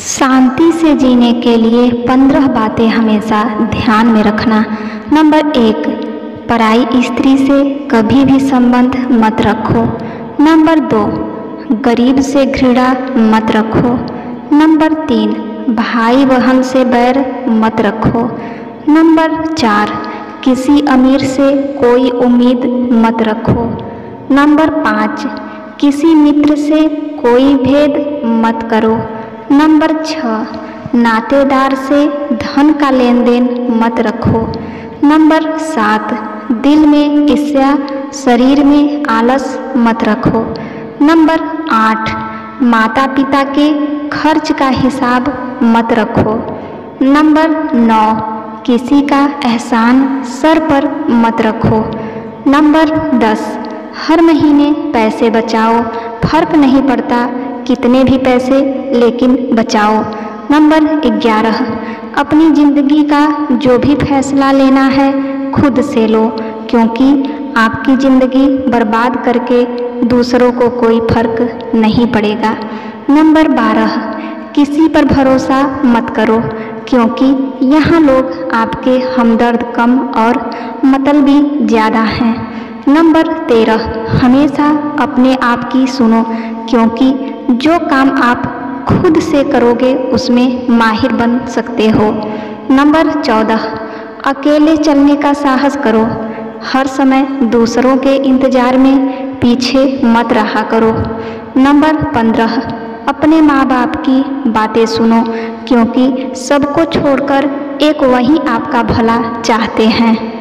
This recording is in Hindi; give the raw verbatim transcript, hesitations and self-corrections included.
शांति से जीने के लिए पंद्रह बातें हमेशा ध्यान में रखना। नंबर एक, पराई स्त्री से कभी भी संबंध मत रखो। नंबर दो, गरीब से घृणा मत रखो। नंबर तीन, भाई बहन से बैर मत रखो। नंबर चार, किसी अमीर से कोई उम्मीद मत रखो। नंबर पाँच, किसी मित्र से कोई भेद मत करो। नंबर छः, नातेदार से धन का लेन देन मत रखो। नंबर सात, दिल में ईर्ष्या, शरीर में आलस मत रखो। नंबर आठ, माता पिता के खर्च का हिसाब मत रखो। नंबर नौ, किसी का एहसान सर पर मत रखो। नंबर दस, हर महीने पैसे बचाओ, फर्क नहीं पड़ता कितने भी पैसे, लेकिन बचाओ। नंबर ग्यारह, अपनी ज़िंदगी का जो भी फैसला लेना है खुद से लो, क्योंकि आपकी ज़िंदगी बर्बाद करके दूसरों को कोई फर्क नहीं पड़ेगा। नंबर बारह, किसी पर भरोसा मत करो, क्योंकि यहाँ लोग आपके हमदर्द कम और मतलबी ज़्यादा हैं। नंबर तेरह, हमेशा अपने आप की सुनो, क्योंकि जो काम आप खुद से करोगे उसमें माहिर बन सकते हो। नंबर चौदह, अकेले चलने का साहस करो, हर समय दूसरों के इंतज़ार में पीछे मत रहा करो। नंबर पंद्रह, अपने माँ बाप की बातें सुनो, क्योंकि सबको छोड़कर एक वही आपका भला चाहते हैं।